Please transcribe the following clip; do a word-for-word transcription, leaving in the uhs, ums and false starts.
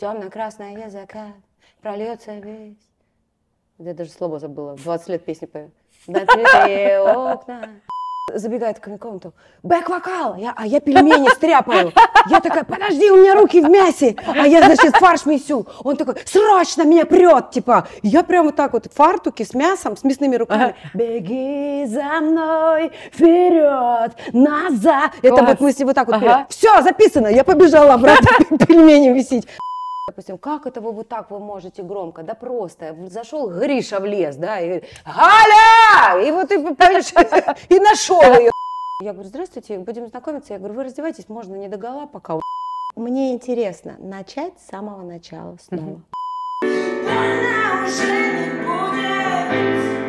темно-красный закат прольется весь. Я даже слово забыла. двадцать лет песни пою. На открытые окна. Забегает ко мне в комнату. Бэк-вокал! Я, а я пельмени стряпаю. Я такая, подожди, у меня руки в мясе. А я, значит, фарш месю. Он такой, срочно меня прет, типа. Я прямо вот так вот в фартуке с мясом, с мясными руками. Ага. Беги за мной, вперед, назад. Класс. Это вот мы с ним вот так вот. Ага. Все, записано. Я побежала обратно пельмени месить. Допустим, как это вы вот так вы можете громко? Да просто. Зашел Гриша в лес, да, и говорит, Галя! И вот и, и нашел ее. Я говорю, здравствуйте, будем знакомиться. Я говорю, вы раздевайтесь, можно не догола пока. Мне интересно начать с самого начала снова.